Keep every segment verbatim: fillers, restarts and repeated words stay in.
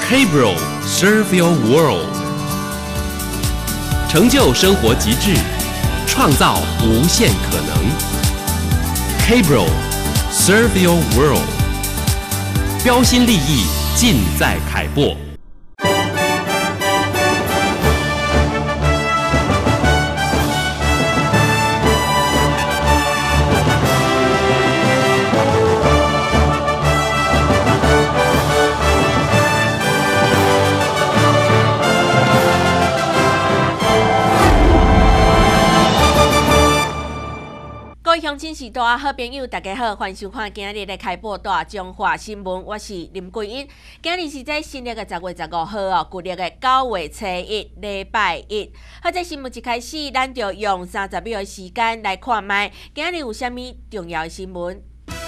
K-Bro Serve Your World， 成就生活极致，创造无限可能。K-Bro Serve Your World， 标新立异，尽在凯擘。 乡亲时代好朋友，大家好，欢迎收看今日的开播大中华新闻，我是林桂英。今日是在新历的十月十五号哦，旧历的九月初一，礼拜一。好，在新闻一开始，咱就用三十秒的时间来看卖，今日有啥物重要的新闻？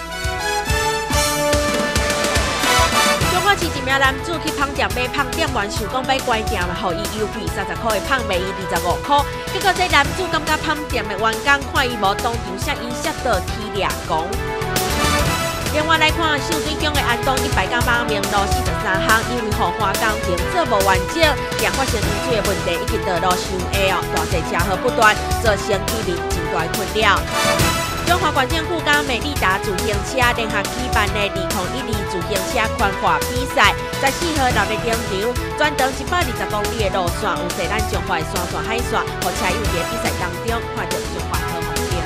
中华市一名男子去芳店买芳店完，想讲买关店，互伊优惠三十块的芳卖伊二十五块，结果这男子感觉芳店的员工看伊无当场向伊摔倒踢掠讲。另外来看，秀水乡的安东一百甲马明路四十三巷，因为互花工程做无完整，也发生淹水的问题，已经道路上下哦，大细车祸不断，造成居民真大困扰。中华县政府甲美利达自行车联合举办的二零一二自行车宽滑比赛，十四号六日顶场，全长一百二十公里的路线，有势咱中华的山线海线，和车友在比赛当中看到中华好风景。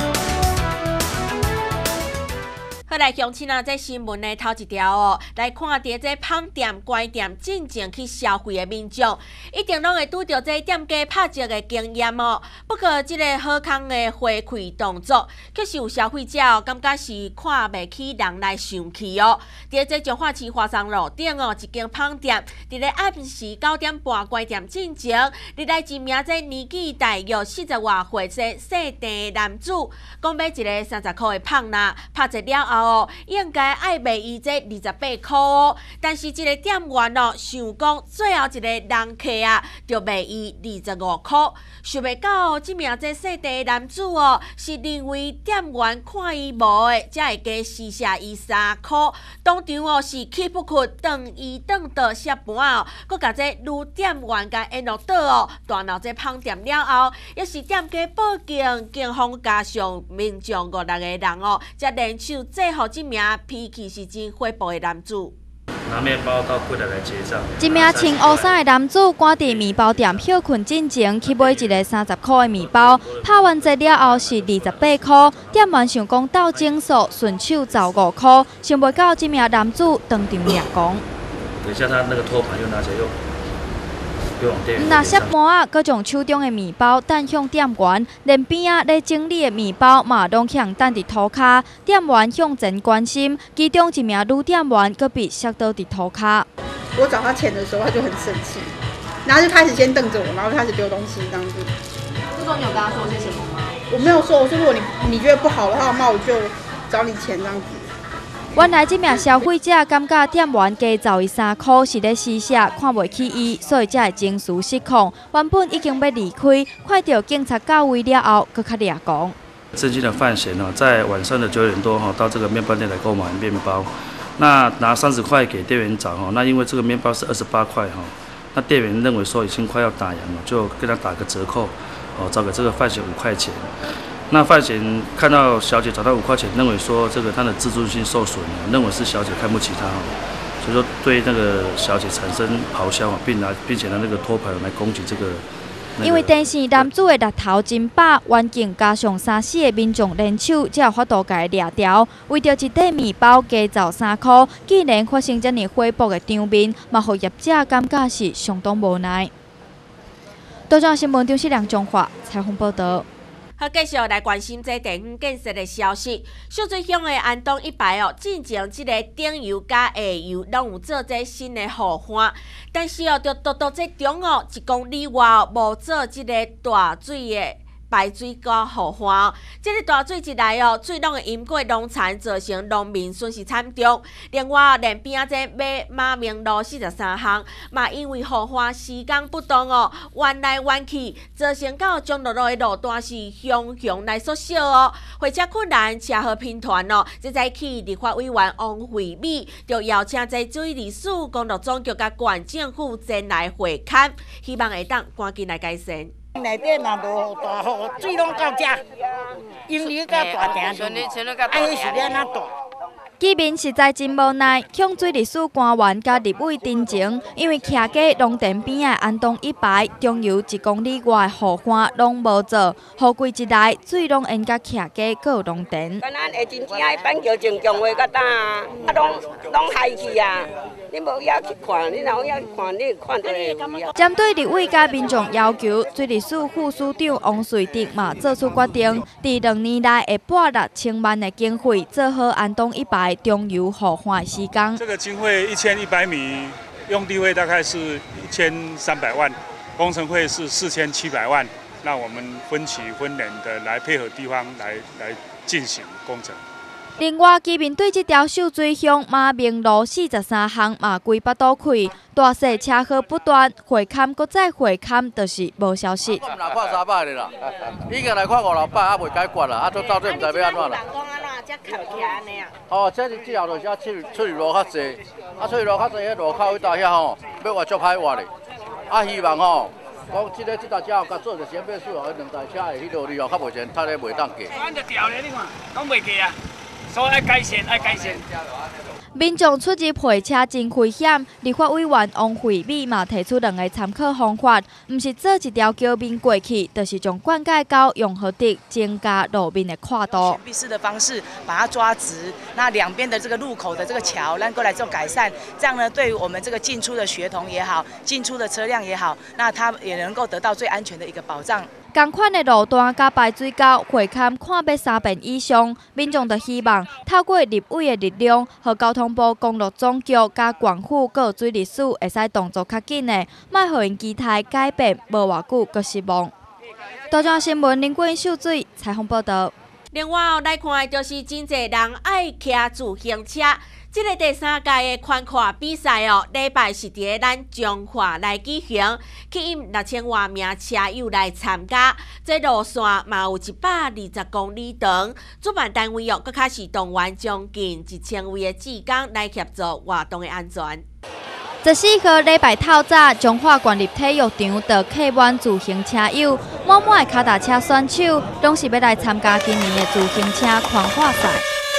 好来，乡亲啊，这新闻的头一条哦，来看到这芳店、关店进前去消费的民众，一定拢会拄到这店家拍折的经验哦。不过，这个好康的回馈动作，却是有消费者哦，感觉是看袂起人来生气哦。伫这彰化市华山路顶哦，一间芳店，伫咧暗时九点半关店进前，历来一名这年纪大约四十外岁这细地男子，讲买一个三十块的芳啦，拍折了后。哦，应该爱卖伊这二十八块哦，但是这个店员哦，想讲最后一个人客啊，就卖伊二十五块。想袂到这名这细地男子哦，是认为店员看伊无的，才会加施下伊三块。当场哦是气不屈，当伊当到下盘哦，佮甲这女店员甲因落倒哦，大闹这芳店了后，也是店家报警，警方加上民众五六个人哦，才联手制服这名脾气是真火爆的男子。 拿面包到柜台来结账。 一名穿乌衫的男子赶伫面包店休困进前去买一个三十块的面包，拍完折了后是二十八块。店员想讲斗整数，顺手找五块，想袂到这名男子当场掠讲。 等一下，他那个托盘又拿起来用。 那摔盘啊，佮将手中的面包弹向店员，连边啊咧整理的面包嘛拢向弹伫涂骹。店员向前关心，其中一名女店员佮被摔倒伫涂骹。 我找他钱的时候，他就很生气，然后就开始先瞪着我，然后开始丢东西这样子。 这时候你有跟他说些什么吗？ 我没有说，我说如果你你觉得不好的话，那我就找你钱这样子。 原来这名消费者感觉店员加找伊三块是咧施舍，看袂起伊，所以才会情绪失控。原本已经要离开，看到警察到位了后，佮较掠讲。 曾经的范闲哦，在晚上的九点多哈，到这个面包店来购买面包，那拿三十块给店员找哈，那因为这个面包是二十八块哈，那店员认为说已经快要打烊了，就跟他打个折扣，哦，找给这个范闲五块钱。那范闲看到小姐找到五块钱，认为说这个她的自尊心受损了，认为是小姐看不起她哦，所以说对那个小姐产生咆哮，并拿并且拿那个托盘来攻击这个。那個、 因为电视男子的力头真把，远景加上三四个民众联手，才有法度甲伊掠掉。为着一块面包加找三块，竟然发生这么火爆的场面，嘛，互业者感觉是相当无奈。多张新闻中是梁中华采访报道。 好，继续来关心这地方建设的消息。秀水乡的安东一排哦，进前这个顶游甲下游拢有做这新的护岸，但是哦，就独独这中哦一公里外哦，无做这个大水的排水沟护花。这个大水一来哦，水拢会淹过农田，造成农民损失惨重。另外，连边仔这马马明路四十三巷，嘛因为护花时间不当哦，弯来弯去，造成到中路路的路段是向向来缩小哦，会车困难，车祸频传哦。这早起，立法委员王惠美就邀请在水利署、公路总局甲县政府前来会勘，希望会当赶紧来改善。 内底嘛无大雨，水拢到遮，因为甲大埕路，安尼是要安怎大？ 居民实在真无奈，向水利署官员甲立委陈情，因为徛在农田边的安东一排中游一公里外的护花拢无做，雨季一来，水拢淹甲徛在各农田。 敢咱会真正爱板桥正强话甲呾，啊拢拢害去啊！你无要去看，你若要去看，你看到会啊。 针对立委甲民众要求，水利署副署长王瑞德嘛做出决定，伫两年内会拨六千万的经费，做好安东一排中游护花时间。 这个经费一千一百米，用地费大概是一千三百万，工程费是四千七百万。那我们分期分年的来配合地方来来进行工程。 另外，居民对这条秀水乡马明路四十三巷嘛规巴堵开，大小车祸不断，会勘搁再会勘，就是无消息。 我们来看三百个啦，已经来看五六百，还未解决啦，啊，到到底唔知要安怎啦。 人讲安怎才扛起安尼啊？ 哦，这是之后就是啊，出出入路较济，啊，出入路较济，迄路口迄搭遐吼，要挖足歹挖咧。啊，希望吼，讲即个即搭车甲做着先变数，迄两台车的迄路哩哦，较袂前，太咧袂当过。 咱就调咧，你看，讲袂过啊。所以爱改善，爱改善。 民众出入会车真危险，立法委员王惠美嘛提出两个参考方法，唔是做一条桥面过去，就是将灌溉沟用好的，增加路面的跨度。 闭式的方式把它抓直，那两边的这个路口的这个桥，能够来做改善，这样呢，对于我们这个进出的学童也好，进出的车辆也好，那它也能够得到最安全的一个保障。 同款的路段加排水沟会勘看要三遍以上，民众就希望透过立委的力量，和交通部公路总局、加县府、各水利署会使动作较紧的，莫互因期待改变无偌久就失望。大众新闻林冠秀水采访报道。 另外来看的就是真侪人爱骑自行车。这个第三届的宽跨比赛哦，礼拜是伫咱彰化来举行，吸引六千多名车友来参加。这路线嘛有一百二十公里长，主办单位哦，搁较是动员将近一千位的志工来协助活动的安全。 十四号礼拜透早，彰化县立体育场的客满自行车友，满满的脚踏车选手，拢是要来参加今年的自行车宽跨赛。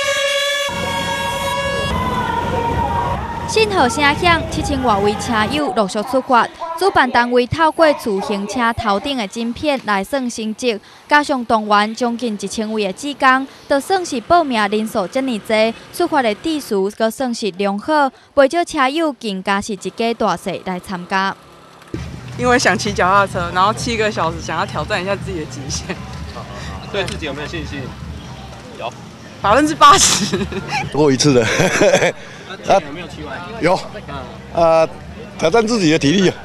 信号声响，七千多位车友陆续出发。主办单位透过自行车头顶的晶片来算成绩，加上动员将近一千位的志工，就算是报名人数这么多，出发的秩序阁算是良好，不少车友更加是一家大小来参加。 因为想骑脚踏车，然后七个小时，想要挑战一下自己的极限。 对自己有没有信心？有， 百分之八十。 过一次的。 啊，有没有骑完？ 有，啊，挑战自己的体力啊。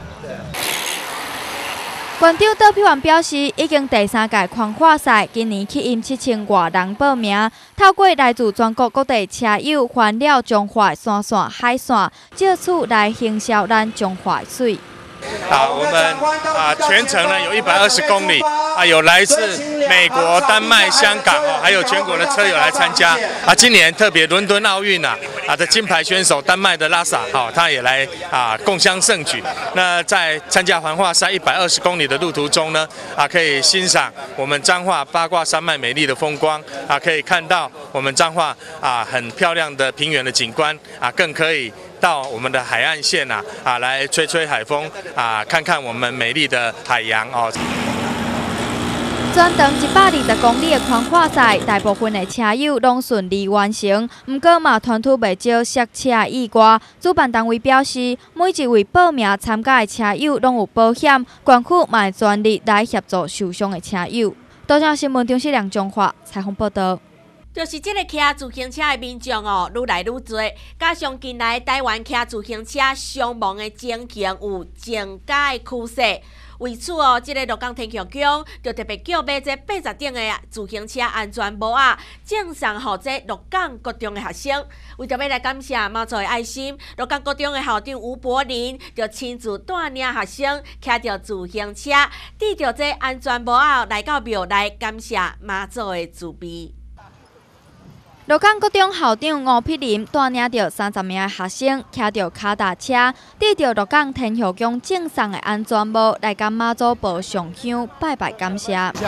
县长杜碧环表示，已经第三届宽跨赛，今年吸引七千多人报名，透过来自全国各地车友环绕彰化山线、海线，借此来行销咱彰化水。 啊，我们啊全程呢有一百二十公里啊，有来自美国、丹麦、香港哦，还有全国的车友来参加啊。今年特别伦敦奥运啊啊的金牌选手丹麦的拉萨，好，他也来啊共襄盛举。那在参加环化赛一百二十公里的路途中呢，啊可以欣赏我们彰化八卦山脉美丽的风光啊，可以看到我们彰化啊很漂亮的平原的景观啊，更可以到我们的海岸线啊啊来吹吹海风啊，看看我们美丽的海洋哦。 全长一百二十公里的宽跨赛，大部分的车友拢顺利完成。不过嘛，传出袂少刹车意外。主办单位表示，每一位报名参加的车友拢有保险，县府嘛会全力来协助受伤的车友。多张新闻中视梁中华采访报道。 就是这个骑自行车的民众哦，愈来愈多，加上近来台湾骑自行车伤亡的情形有增加的趋势。 为此哦，这个鹿港天桥宫就特别叫买这八十顶的自行车安全帽啊，赠送予这鹿港高中的学生。为着要来感谢妈祖的爱心，鹿港高中的校长吴柏林就亲自带领学生骑着自行车，戴着这安全帽啊，来到庙来感谢妈祖的慈悲。 鹿港高中校长吴碧林带领着三十名学生，骑着脚踏车，戴着鹿港天后宫赠送的安全帽，来跟妈祖婆上香拜拜感谢。 好，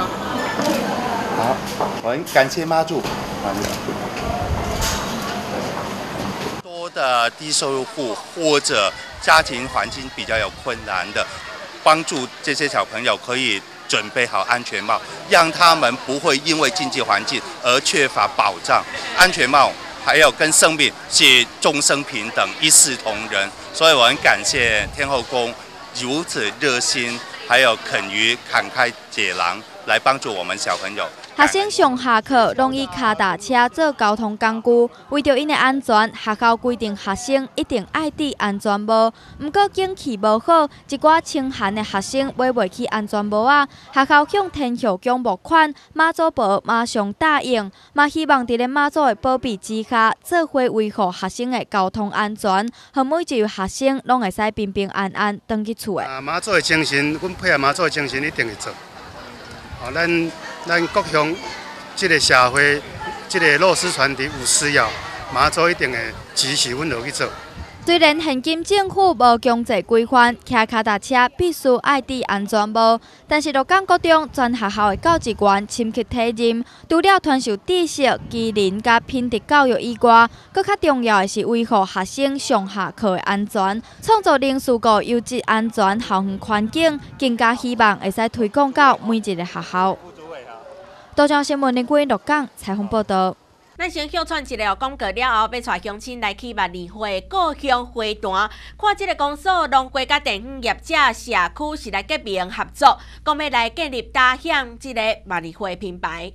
我们感谢妈祖。 多的低收入户或者家庭环境比较有困难的，帮助这些小朋友可以准备好安全帽，让他们不会因为经济环境而缺乏保障。安全帽还有跟生命是终生平等，一视同仁。所以我很感谢天后宫如此热心，还有肯于慷慨解囊来帮助我们小朋友。 学生上下课拢以脚踏车做交通工具，为着因的安全，学校规定学生一定爱戴安全帽。不过景气无好，一寡清寒的学生买袂起安全帽啊。学校向天后宫募款，妈祖婆马上答应，嘛希望伫咧妈祖的保庇之下，做伙维护学生的交通安全，和每一位学生拢会使平平安安回去厝的。 啊，妈祖的精神，阮配合妈祖的精神，一定会做。哦，咱。咱各乡这个社会，这个弱势团体有需要，妈祖一定会支持阮落去做。 虽然现今政府无强制规范骑脚踏车必须爱戴安全帽，但是鹿港高中全学校的教职员深刻体认，除了传授知识、技能甲品德教育以外，更较重要的是维护学生上下课的安全，创造零事故优质安全校园环境，更加希望会使推广到每一个学校。多张新闻林桂鹿港采访报道。 咱先休喘一下，广告了后，要带乡亲来去万里花故乡花坛，看这个公所、农会甲电影业者、社区是来结盟合作，讲要来建立打响这个万里花品牌。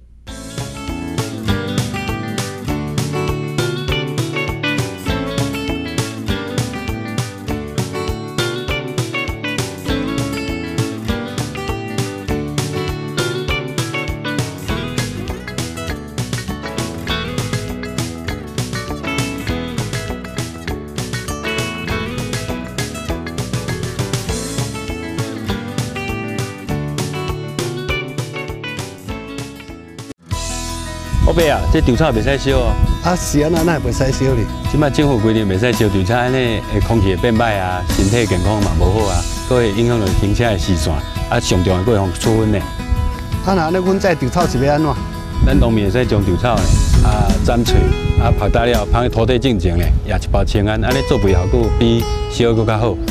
宝贝啊，这稻草袂使烧哦。 啊是啊，那那袂使烧哩。 即摆政府规定袂使烧稻草，安尼会空气会变歹啊，身体健康嘛无好啊，佫会影响到行车的视线，啊上重要佫会互处分呢。 啊那安尼，阮这稻草是要安怎？ 咱农民会使将稻草呢啊斩碎，啊拍打了，放喺土地正正咧，也一包清安，安尼作弊效果比烧佫较好。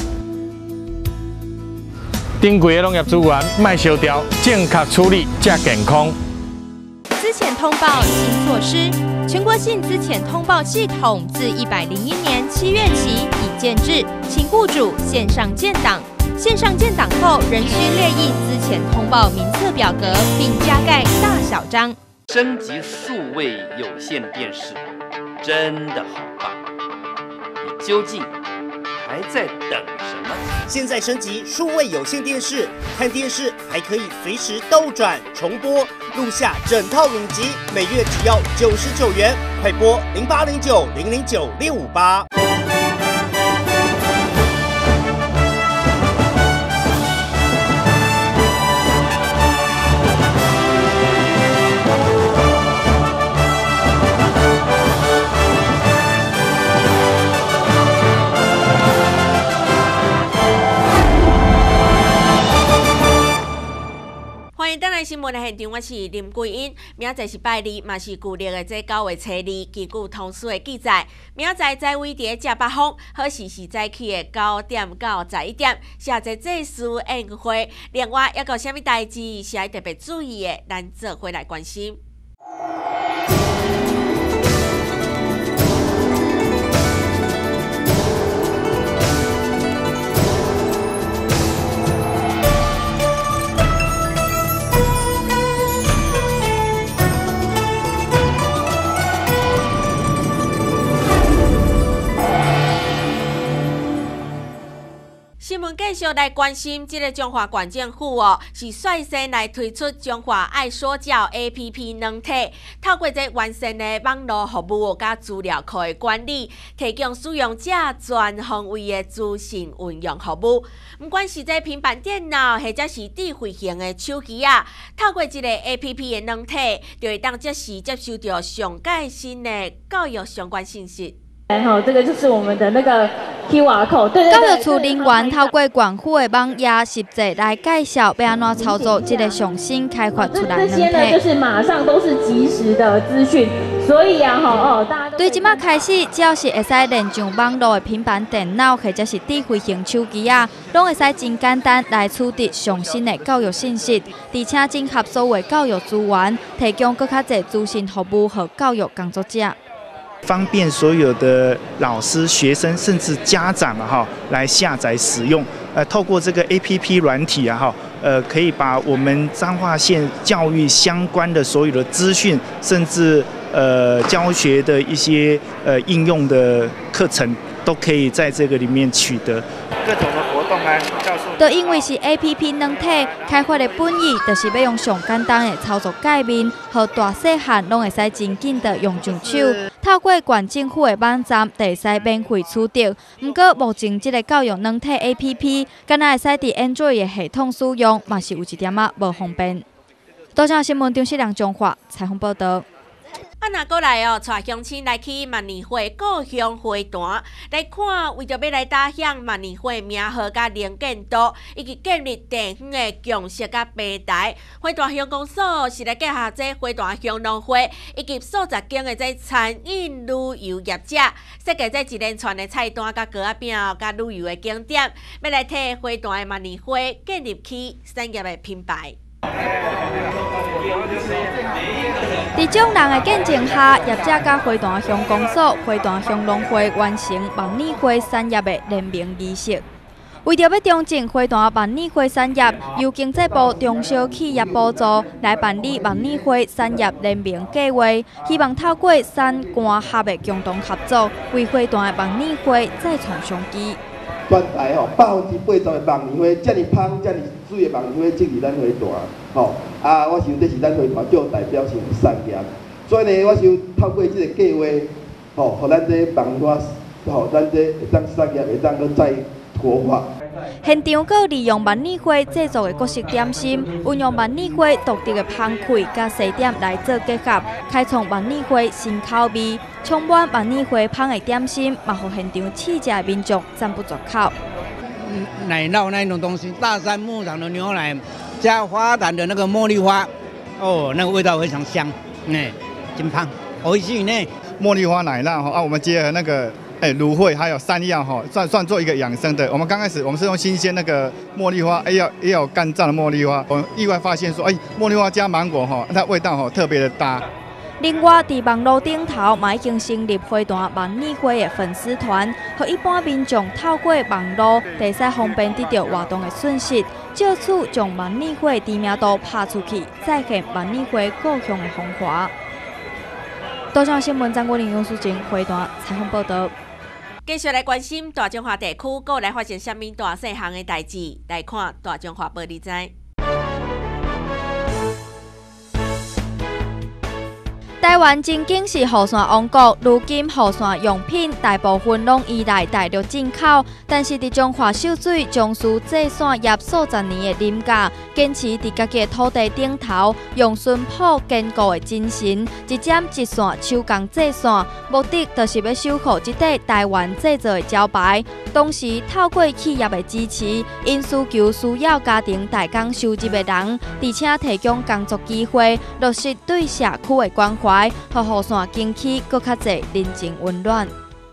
珍贵的农业资源，卖烧掉，正确处理才健康。 资遣通报新措施，全国性资遣通报系统自一百零一年七月起已建制，请雇主线上建档。线上建档后，仍需列印资遣通报名册表格，并加盖大小章。 升级数位有线电视，真的好棒！你究竟还在等什么？ 现在升级数位有线电视，看电视还可以随时倒转、重播、录下整套影集，每月只要九十九元。快拨零八零九零零九六五八。 欢迎登来新闻的现场，我是林桂英。明仔载是拜二，嘛是旧历的这九月初二。根据通书的记载，明仔载在位伫正北方，好时是早起的九点到十一点。下载祭祀宴会，另外还有啥物代志是要特别注意的，咱做伙来关心。新闻闻继续来关心，这个中华县政府哦，是率先来推出中华爱说教 A P P 软体，透过这完善的网络服务加资料库的管理，提供使用者全方位的资讯运用服务。不管是在平板电脑或者是智慧型的手机啊，透过这个 A P P 的软体，就会当即时接收到上最新的教育相关信息。 好，这个就是我们的那个 Q R code。对对对。 教育处人员透过县府的网页实际来介绍要安怎操作这个上新开发出来的这些呢，就是马上都是即时的资讯，所以啊，吼哦，大家对即马开始，只要是会使连上网络的平板电脑或者是智慧型手机啊，拢会使真简单来取得上新的教育信息，而且整合所有教育资源，提供更较侪资讯服务和教育工作者。 方便所有的老师、学生，甚至家长啊哈，来下载使用。呃，透过这个 A P P 软体啊哈，呃，可以把我们彰化县教育相关的所有的资讯，甚至呃教学的一些呃应用的课程，都可以在这个里面取得。各种的活动啊，教授。 都因为是 A P P 软体开发的本意，就是要用上简单的操作界面，和大细汉拢会使真紧的用上手。 透过县政府的网站，就会使免费取得。不过，目前这个教育软体 A P P， 敢若会使伫 Android 的系统使用，嘛是有一点仔无方便。多谢新闻中视梁中华采访报道。 啊，那过来哦，带乡亲来去万年花故乡花坛来看，为着要来打响万年花名号甲能见度，以及建立地方的共识甲平台。花坛乡公所是来结合这花坛乡农会以及数十间的这餐饮旅游业者，设计这一连串的菜单甲糕仔饼甲旅游的景点，要来替花坛的万年花建立起产业的品牌。 在众人的见证下，业者甲花坛乡公所、花坛乡农会完成万年花产业的联名仪式。为着要中正花坛万年花产业，由经济部中小企业补助来办理万年花产业联名计划，希望透过产官合的共同合作，为花坛的万年花再创商机。 全台吼百分之八十的万年花，遮尔香、遮尔水的万年花，种伫咱花坛吼。啊，我想这是咱花坛最有代表性的产业。所以呢，我想透过这个计划，吼，互咱这万年花，吼，咱这会当产业会当搁再活化。 现场佫利用万年花制作的各式点心，运用万年花独特的香气甲西点来做结合，开创万年花新口味。充满万年花香的点心，嘛，互现场试食的民众赞不绝口。 奶酪那种东西，大山牧场的牛奶加花坛的那个茉莉花，哦，那个味道非常香，哎，真棒，美味しい呢。 茉莉花奶酪哈啊，我们结合那个。 哎，芦荟还有山药哈，算算做一个养生的。我们刚开始我们是用新鲜那个茉莉花，哎要也有干燥的茉莉花。我们意外发现说，哎，茉莉花加芒果哈，它味道哈特别的搭。 另外，伫网络顶头嘛已经成立花坛万年花的粉丝团，和一般民众透过网络，会使方便得到活动的讯息，借此将万年花知名度拍出去，再现万年花故乡的风华。多谢新闻张国林、杨淑静花坛采访报道。 继续来关心大中华地区，阁来发生什么大细项的代志？来看大中华报你知。 台湾曾经是雨伞王国，如今雨伞用品大部分拢依赖大陆进口，但是伫中华秀水从事制伞业数十年的林家，坚持伫家己的土地顶头，用淳朴坚固的精神，一针一线手工制伞，目的就是要守护这块台湾制造的招牌。同时，透过企业的支持，因需求需要家庭代工收入的人，而且提供工作机会，落实对社区的关怀。 互雨伞经起搁较侪人情温暖。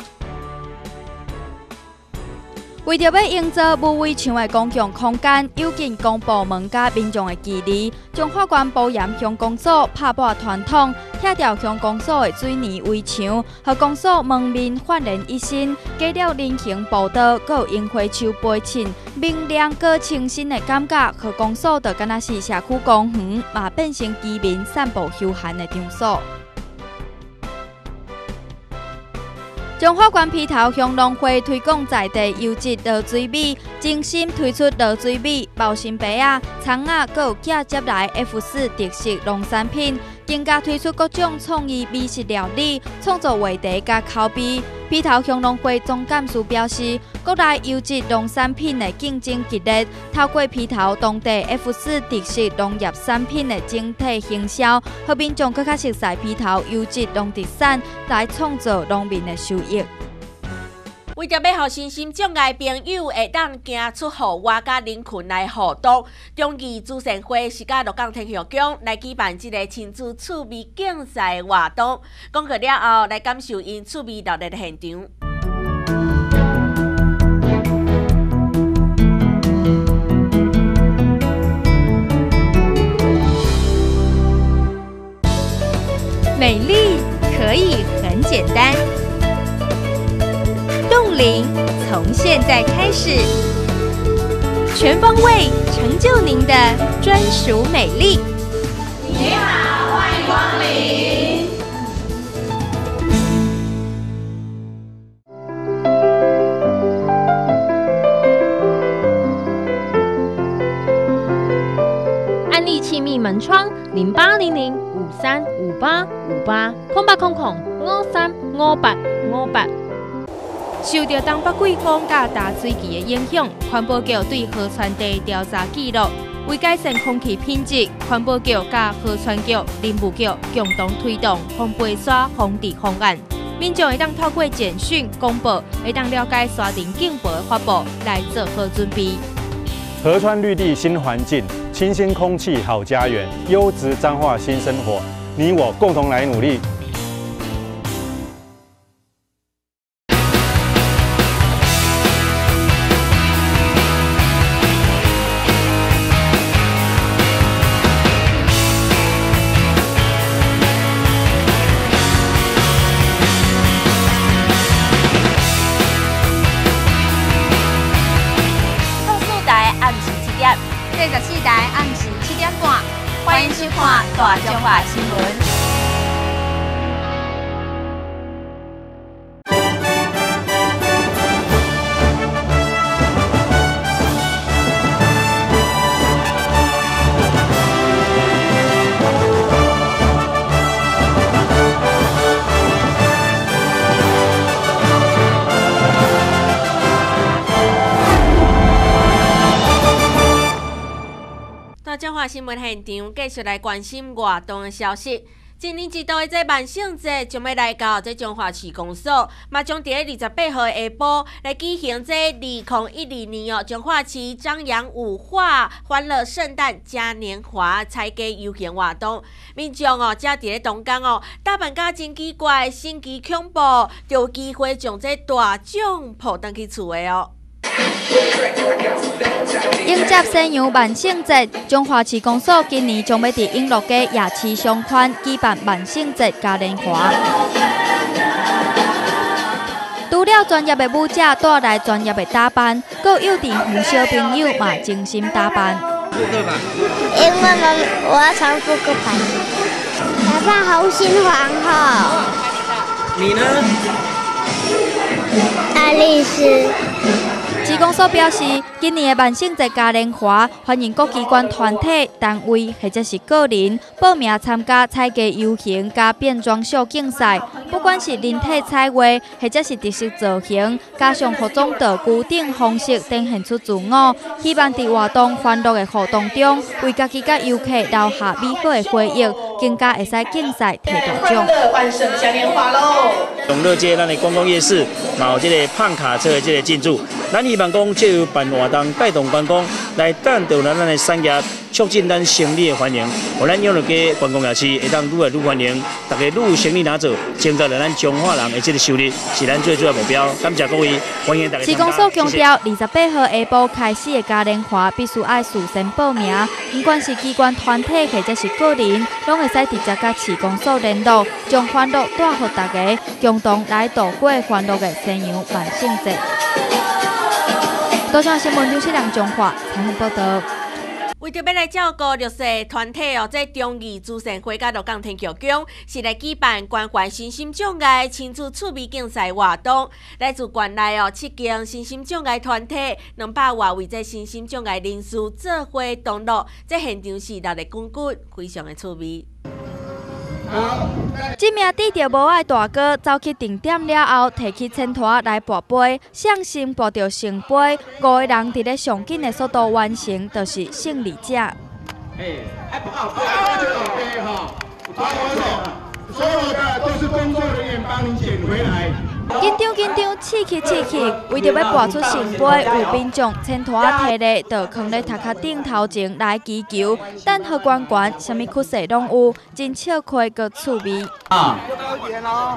为着要营造无围墙的公共空间，有近公部门甲民众的距离，中华县保盐乡公所拍破传统，拆掉乡公所的水泥围墙，和公所门面焕然一新，加了人行步道，阁有樱花树陪衬，明亮阁清新的感觉，和公所就敢若是社区公园，嘛变成居民散步休闲的场所。 中华关皮头乡农会推广在地优质落水米，精心推出落水米、包心白啊、葱啊，还有寄接来 F 四特色农产品，更加推出各种创意美食料理，创造话题甲口碑。皮头乡农会总干事表示，国内优质农产品的竞争激烈，透过皮头当地 F 四特色农业产品的整体行销，让民众更加熟悉皮头优质农特产，来创造农民的收益。 为着要让身心障碍朋友会当行出户外甲人群来互动，中义慈善会是甲鹿港天后宫来举办这个亲子趣味竞赛活动。讲过了后，来感受因趣味热烈的现场。 美丽可以很简单。冻龄从现在开始，全方位成就您的专属美丽。 你好，欢迎光临。 安利气密门窗零八零零五三五八五八空八空空五三五八五八。受到东北季风甲大水期的影响，环保局对河川地调查记录，为改善空气品质，环保局甲河川局、林务局共同推动防白沙防治方案。民众会当透过简讯公布，会当了解沙林警报的发布，来做好准备。 河川绿地新环境，清新空气好家园，优质彰化新生活，你我共同来努力。 四十四台暗时七点半，欢迎收看《大中华新闻》。 大中华新闻现场继续来关心活动的消息。今年一度的这万圣节将要来到这中华市公所，嘛将伫二十八号下晡来举行这二零一二年哦中华市张扬五化欢乐圣诞嘉年华彩街游行活动。民众哦，则伫咧当天哦，打扮甲真奇怪、神奇恐怖，就有机会将这大奖抱回去厝的哦。 迎接西洋万圣节，中华市公所今年将要伫永乐街夜市商圈举办万圣节嘉年华。除了专业的舞者带来专业的打扮，还有幼稚园小朋友嘛精心打扮。 因为我我要唱扑克牌，来扮红心皇后。 你呢？ 爱丽丝。 市公所表示，今年的万圣节嘉年华欢迎各机关团体、单位或者是个人报名参加彩街游行加变装秀竞赛，不管是人体彩绘或者是特色造型，加上各种道具等方式展现出自我，希望在活动欢乐的互动中，为家己甲游客留下美好的回忆，更加会使竞赛摕大奖。 万圣嘉年华喽！永乐街咱的观光夜市，嘛有这个胖卡车的这个进驻，咱希望讲借由办活动带动观光，来带动咱的产业，促进咱生意的繁荣。互咱永乐街观光夜市会当愈来愈繁荣，大家愈有生意拿做，增加了咱中华人的这个收入，是咱最主要目标。感谢各位，欢迎大家参加。 市公所强调，二十八号下晡开始的嘉年华必须爱事先报名，不管是机关团体或者是个人，拢会使直接甲市公所联络，将欢乐带予大家，共同来度过欢乐的西洋万圣节。多张新闻中心梁中华采访报道。 为为着要来照顾弱势团体哦，在中义慈善会甲鹿港天桥宫是来举办关怀身心障碍亲子趣味竞赛活动。来自县内哦七间身心障碍团体，两百外位这身心障碍人士做伙同乐，这现场是热烈滚滚，非常的趣味。 这名戴着帽仔大哥走去定点了后，提起签拖来跋杯，向心跋着圣杯，五个人伫咧上紧的速度完成，就是胜利者。哎，哎，不好，不好，就宝贝哈，抓好手，所有的都是工作人员帮你捡回来。 紧张紧张，刺激刺激！为着要拔出圣杯，有民众签拖摕咧，就放咧头壳顶头前来祈求，等好悬悬，啥物酷势拢有，真笑快个趣味。啊！高一点哦！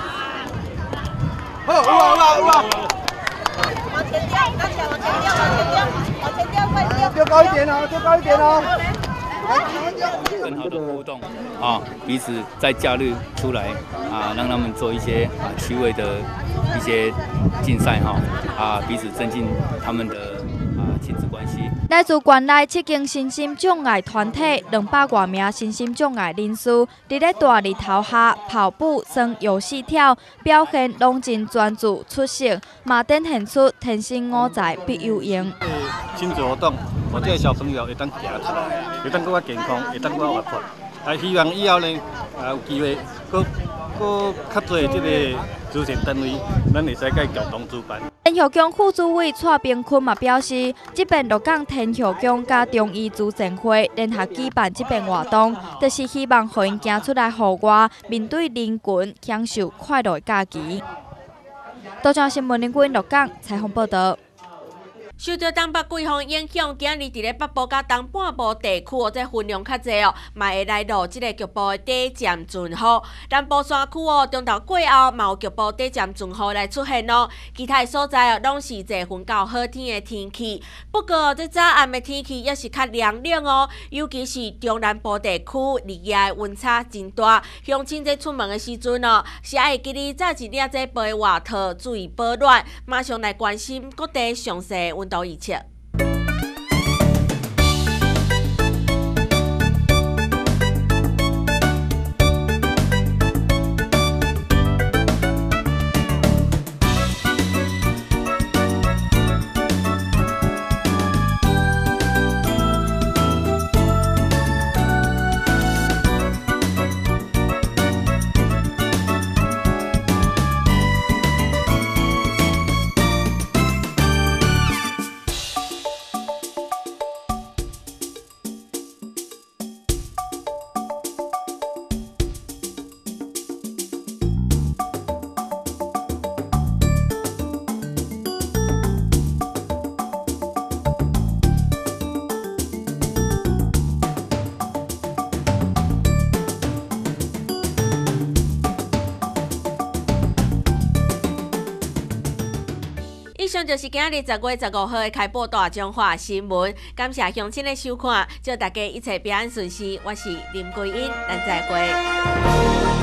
好，有啊有啊有啊！往前掉，往前掉，往前掉，往前掉，快掉！丢高一点哦，丢高一点哦！ 更好的互动啊，彼此在假日出来啊，让他们做一些啊趣味的一些竞赛哈啊，彼此增进他们的啊亲子关系。 来自县内七间身心障碍团体，两百多名身心障碍人士，伫咧大日头下跑步、耍游戏跳，表现拢真专注出色，嘛展现出天生我材必有用。 亲子活动，我这个小朋友会当行出来，会当更加健康，会当更加活泼。啊，希望以后呢，啊有机会，搁搁较多这个慈善单位，咱会使甲共同主办。 天后宫副主委蔡炳坤嘛表示，这边鹿港天后宫甲中医慈善会联合举办这边活动，就是希望互因行出来户外，面对人群，享受快乐的假期。多张新闻林君鹿港采访报道。 受到东北季风影响，今日伫咧北部甲东半部地区哦，这分量较侪哦，嘛会来到即个局部的短暂阵雨。南部山区哦，中昼过后嘛有局部短暂阵雨来出现哦。其他的所在哦，拢是侪云到好天的天气。不过这早暗的天气也是较凉凉哦，尤其是中南部地区，日夜温差真大。乡亲在出门的时阵哦，是爱记得早一领这背外套，注意保暖。马上来关心各地详细温度预测。以上就是今日十月十五号的开播大中华新闻，感谢乡亲的收看，祝大家一切平安顺遂。我是林桂英，咱再会。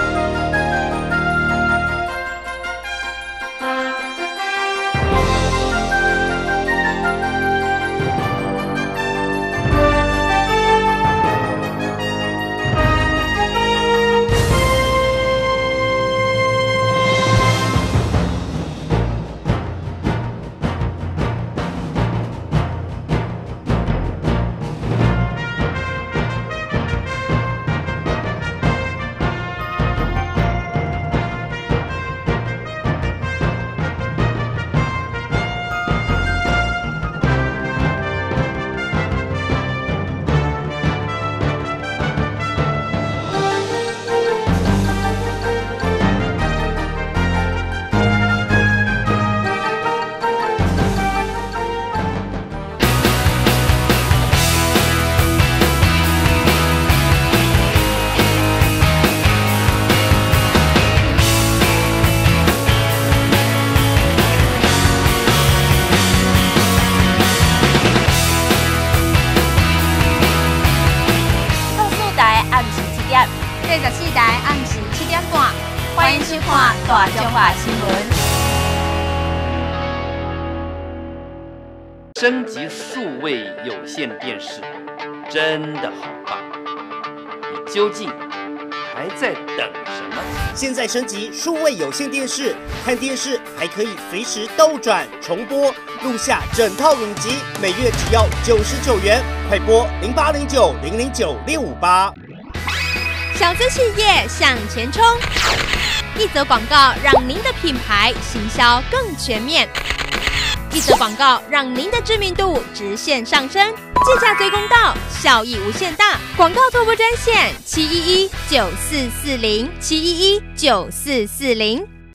第十四台暗时七点半，欢迎收看《大中华新闻》。 升级数位有线电视， 真的好棒！你究竟还在等什么？ 现在升级数位有线电视，看电视还可以随时倒转、重播、录下整套影集，每月只要九十九元。快拨零八零九零零九六五八。 小资企业向前冲，一则广告让您的品牌行销更全面，一则广告让您的知名度直线上升，计价最公道，效益无限大。广告透过专线七一一九四四零七一一九四四零。